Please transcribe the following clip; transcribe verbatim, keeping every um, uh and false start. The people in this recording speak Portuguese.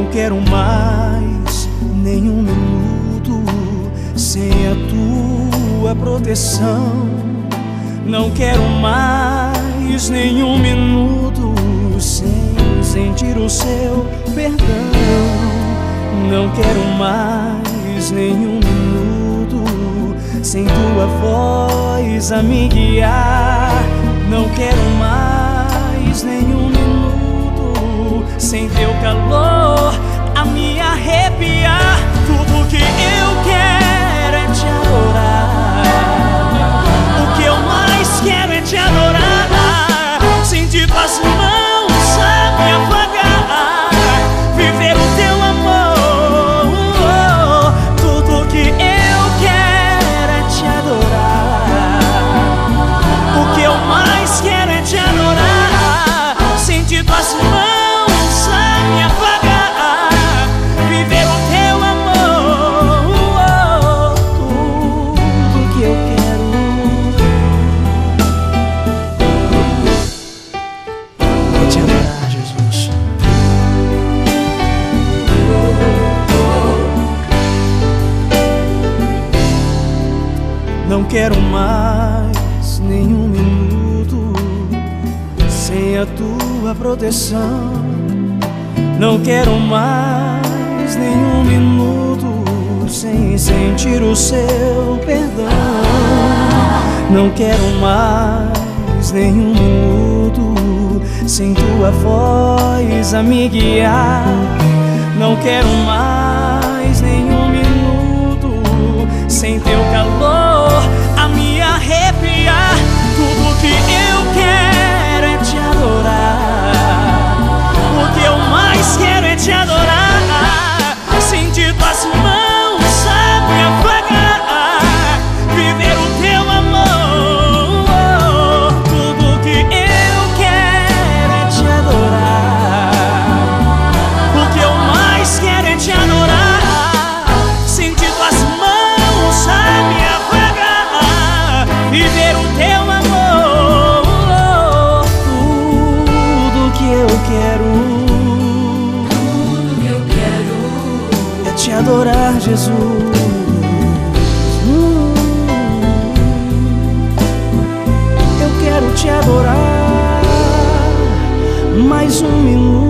quero mais nenhum minuto sem a tua proteção. Não quero mais nenhum minuto sem sentir o seu perdão. Não quero mais nenhum minuto sem tua voz a me guiar. Não quero mais nenhum minuto sem teu calor a me arrepiar. Tudo que eu quero é te adorar. O que eu mais quero é te adorar. Sentir tuas mãos a me apagar, viver o teu amor. Tudo que eu quero é te adorar. O que eu mais quero é te adorar. Sentir tuas mãos a me apagar, viver o teu amor. Tudo que eu quero é te adorar, Jesus. Não quero mais nenhum minuto sem a tua proteção. Não quero mais nenhum minuto sem sentir o seu perdão. Não quero mais nenhum minuto sem tua voz a me guiar. Não quero mais nenhum minuto sem teu calor a me arrepiar. Tudo que eu quero é te adorar. O que eu mais quero é te adorar. Sentir tuas mãos a me apagar, viver o teu amor. Tudo que eu quero é te adorar. O que eu mais quero é te adorar. Sentir tuas mãos a me apagar, viver o teu amor. Tudo que eu quero é te adorar, Jesus. Hum, eu quero te adorar mais um minuto.